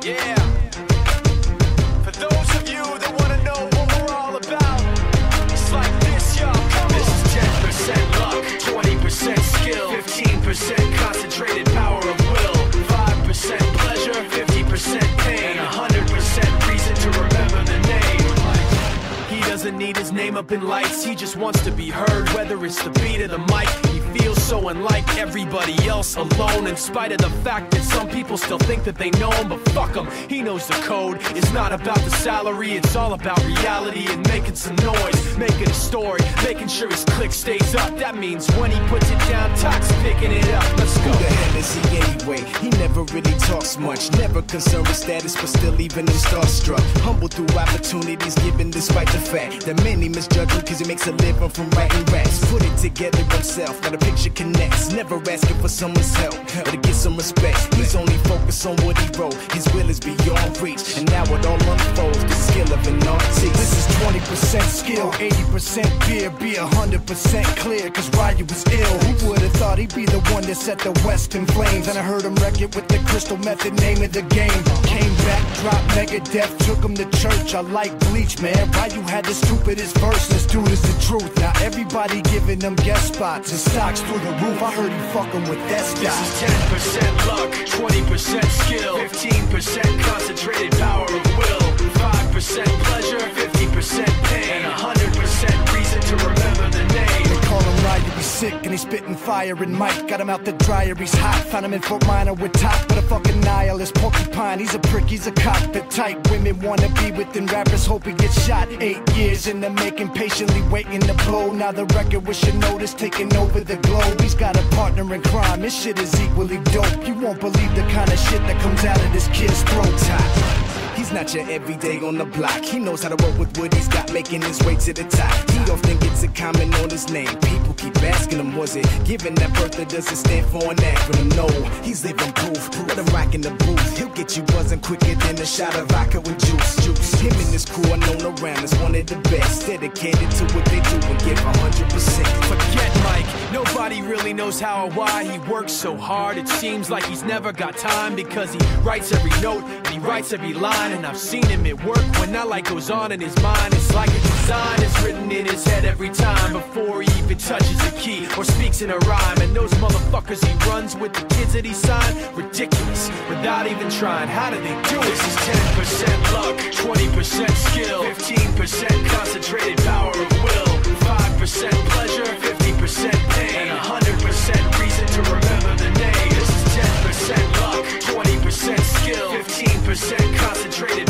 Yeah. For those of you that want to know what we're all about, it's like this, y'all. Come on. This is 10% luck, 20% skill, 15% concentrated power of will, 5% pleasure, 50% pain, and 100% reason to remember the name. He doesn't need his name up in lights, he just wants to be heard, whether it's the beat or the mic. He feels so unlike everybody else, alone, in spite of the fact that some people still think that they know him, but fuck him, he knows the code. It's not about the salary, it's all about reality and making some noise, making a story, making sure his click stays up. That means when he puts it down, Tox picking it up. Let's go. Who the hell is he anyway? He never really talks much, never concerned with status, but still even him starstruck. Humble through opportunities given despite the fact that many misjudge him cause he makes a living from writing raps. Put it together himself, now the picture connects. Never asking for someone's help or to get some respect. He's only focused on what he wrote. His will is beyond reach, and now it all unfolds. The skill of an artist. This is 20% skill, 80% fear. Be 100% clear, cause Ryu was ill. Who would've thought he'd be the one that set the West in flames? And I heard him wreck it with the Crystal Method, name of the game. Came back, dropped Megadeth, took him to church. I like Bleach, man. Ryu had the stupidest verse. This dude is the truth. Now everybody giving them guest spots and stocks through the roof. I heard he fucking with that stock. This is 10% luck, 20% skill, 15% concentrated power of will, 5% pleasure, 50% pain, and 100% reason to remember the name. They call him Ryu, he's sick and he's spitting fire and Mike got him out the dryer, he's hot. Found him in Fort Minor with top, but a fucking nihilist porcupine. He's a prick, he's a cock, the type women wanna be within. Rappers hope he gets shot. 8 years in the making, patiently waiting to blow. Now the record with your notice taking over the globe. He's got a partner in crime, this shit is equally dope. You won't believe the kind of shit that comes out of this kid's throat. He's not your everyday on the block. He knows how to work with what he's got, making his way to the top. He often gets a comment on his name. People keep asking him, was it given that birth that doesn't stand for an acronym? No, he's living proof. Let him rock in the booth. He'll get you buzzing quicker than a shot of vodka with juice. Him and his crew are known around as one of the best, dedicated to what they do and give 100%. Forget Mike, nobody really knows how or why he works so hard. It seems like he's never got time because he writes every note and he writes every line. And I've seen him at work when that light goes on in his mind. It's like a design is written in his head every time before he even touches a key or speaks in a rhyme. And those motherfuckers he runs with, the kids that he signed, ridiculous, without even trying. How do they do it? This is 10% luck, 20% skill, 15% concentrated power of will, 5% pleasure, 50% pain, and 100% reason to remember the name. This is 10% luck, 20% skill, 15% concentrated